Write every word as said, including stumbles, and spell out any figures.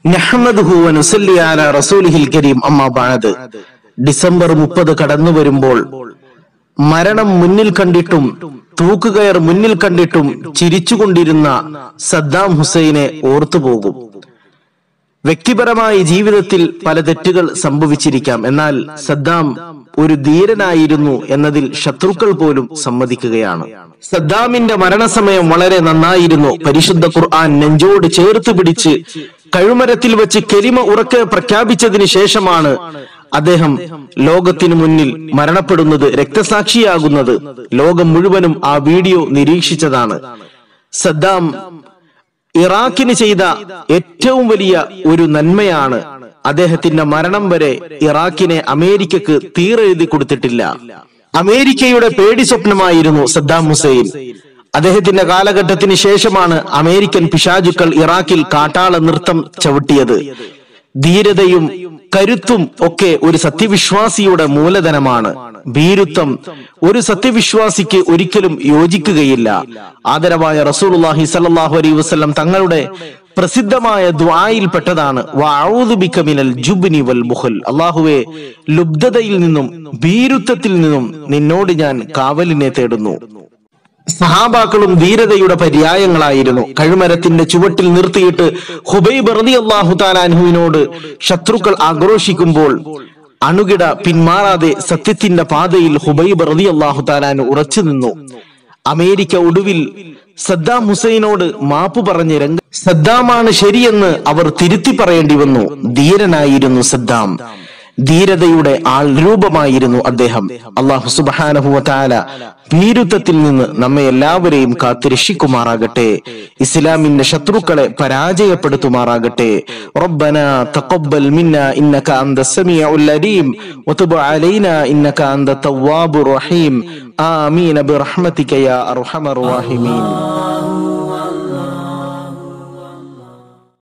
നഹ്മദുഹു വ നുസല്ലി അലാ റസൂലിഹിൽ കരീം അമ്മാ ബഅദ്. ഡിസംബർ മുപ്പത് കടന്നു വരുമ്പോൾ മരണം മുന്നിൽ കണ്ടിട്ടും തൂക്കുകയർ മുന്നിൽ കണ്ടിട്ടും ചിരിച്ചുകൊണ്ടിരുന്ന സദ്ദാം ഹുസൈനെ ഓർത്തുപോകും. വ്യക്തിപരമായി ജീവിതത്തിൽ പല തെറ്റുകൾ സംഭവിച്ചിരിക്കാം, എന്നാൽ സദ്ദാം ഒരു ധീരനായിരുന്നു എന്നതിൽ ശത്രുക്കൾ പോലും സമ്മതിക്കുകയാണ്. സദ്ദാമിന്റെ മരണസമയം വളരെ നന്നായിരുന്നു. പരിശുദ്ധ ഖുർആൻ നെഞ്ചോട് ചേർത്ത് പിടിച്ച് കഴുമരത്തിൽ വെച്ച് കലിമ ഉറക്കെ പ്രഖ്യാപിച്ചതിന് ശേഷമാണ് അദ്ദേഹം ലോകത്തിനു മുന്നിൽ മരണപ്പെടുന്നത്, രക്തസാക്ഷിയാകുന്നത്. ലോകം മുഴുവനും ആ വീഡിയോ നിരീക്ഷിച്ചതാണ്. സദ്ദാം ഇറാഖിന് ചെയ്ത ഏറ്റവും വലിയ ഒരു നന്മയാണ് അദ്ദേഹത്തിന്റെ മരണം വരെ ഇറാഖിനെ അമേരിക്കക്ക് തീരെഴുതി കൊടുത്തിട്ടില്ല. അമേരിക്കയുടെ പേടി സ്വപ്നമായിരുന്നു സദ്ദാം ഹുസൈൻ. അദ്ദേഹത്തിന്റെ കാലഘട്ടത്തിന് ശേഷമാണ് അമേരിക്കൻ പിശാചുക്കൾ ഇറാഖിൽ കാട്ടാള നൃത്തം ചവിട്ടിയത്. ധീരതയും കരുത്തും ഒക്കെ ഒരു സത്യവിശ്വാസിയുടെ മൂലധനമാണ്. ഭീരുത്വം ഒരു സത്യവിശ്വാസിക്ക് ഒരിക്കലും യോജിക്കുകയില്ല. ആദരവായ റസൂലുള്ളാഹി സ്വല്ലല്ലാഹു അലൈഹി വസല്ലം തങ്ങളുടെ പ്രസിദ്ധമായ ദുആയിൽ പെട്ടതാണ് വഅഊദു ബിക മിനൽ ജുബ്നി വൽ ബുഖൽ. അല്ലാഹുവേ, ലുബ്ധതയിൽ നിന്നും ഭീരുത്വത്തിൽ നിന്നും നിന്നോട് ഞാൻ കാവലിനെ തേടുന്നു. സഹാബാക്കളും ധീരതയുടെ പര്യായങ്ങളായിരുന്നു. കഴുമരത്തിന്റെ ചുവട്ടിൽ നിർത്തിയിട്ട് ഹുബൈബ് റളിയല്ലാഹു തആല അൻഹുവിനോട് ശത്രുക്കൾ ആക്രോശിക്കുമ്പോൾ അണുകിട പിന്മാറാതെ സത്യത്തിന്റെ പാതയിൽ ഹുബൈബ് റളിയല്ലാഹു തആല അൻഹു ഉറച്ചു നിന്നു. അമേരിക്ക ഒടുവിൽ സദ്ദാം ഹുസൈനോട് മാപ്പ് പറഞ്ഞ് രംഗ സദ്ദാമാണ് ശരിയെന്ന് അവർ തിരുത്തി പറയേണ്ടി വന്നു. ധീരനായിരുന്നു സദ്ദാം. ധീരതയുടെ ആൾ രൂപമായിരുന്നു അദ്ദേഹം. അല്ലാഹു സുബ്ഹാനഹു വ തആല ഭീരുത്വത്തിൽ നിന്ന് നമ്മെ എല്ലാവരെയും കാത്തുരക്ഷിക്കുമാറാകട്ടെ. ഇസ്ലാമിന്റെ ശത്രുക്കളെ പരാജയപ്പെടുത്തുമാറാകട്ടെ. റബ്ബനാ തഖബ്ബൽ മിന്നാ ഇന്നക അൻതസ് സമീഉൽ അലീം വതുബ് അലൈനാ ഇന്നക അൻത തവ്വാബുർ റഹീം. ആമീൻ ബിറഹ്മതിക യാ അർഹമർ റഹീമീൻ.